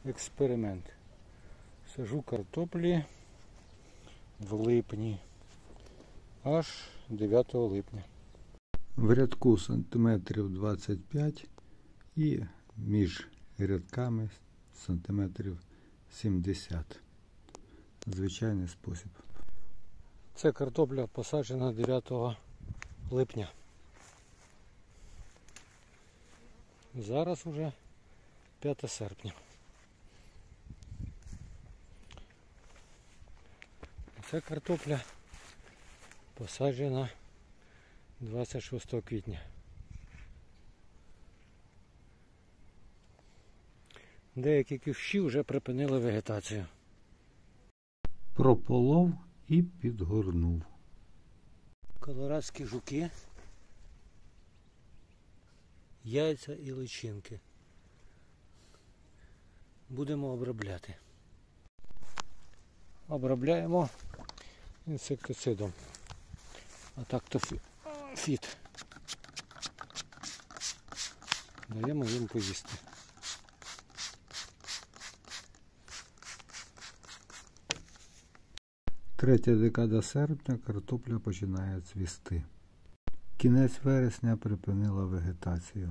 експеримент. Сажу картоплі в липні, аж 9 липня. В рядку сантиметрів 25 і між рядками сантиметрів 70. Звичайний спосіб. Це картопля посаджена 9 липня. Зараз уже 5 серпня. Це картопля посаджена 26 квітня. Деякі кущі вже припинили вегетацію. Прополов і підгорнув. Колорадські жуки, яйця і личинки. Будемо обробляти. Обробляємо інсектицидом. А так то фіт. Даємо їм поїсти. Третя декада серпня, картопля починає цвісти. Кінець вересня припинила вегетацію.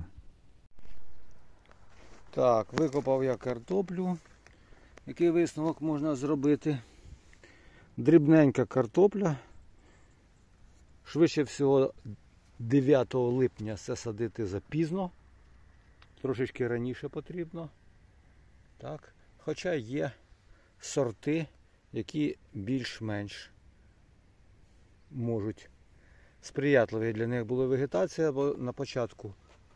Так, викопав я картоплю. Який висновок можна зробити? Дрібненька картопля. Швидше всього 9 липня це садити запізно. Трошечки раніше потрібно. Так. Хоча є сорти, які більш-менш можуть сприятливі для них була вегетація, бо на початку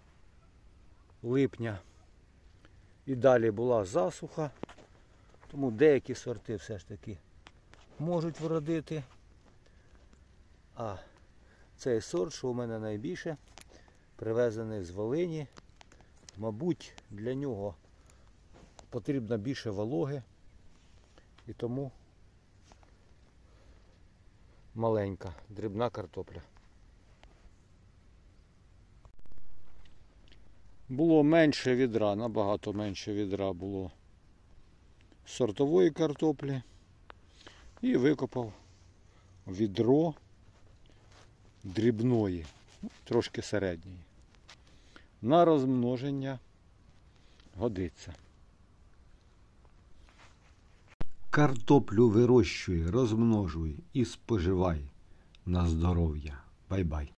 липня і далі була засуха, тому деякі сорти все ж таки можуть вродити. А цей сорт, що у мене найбільше, привезений з Волині, мабуть, для нього потрібно більше вологи, і тому маленька, дрібна картопля. Було менше відра, набагато менше відра було сортової картоплі. І викопав відро дрібної, трошки середньої. На розмноження годиться. Картоплю вирощуй, розмножуй і споживай на здоров'я. Бай-бай.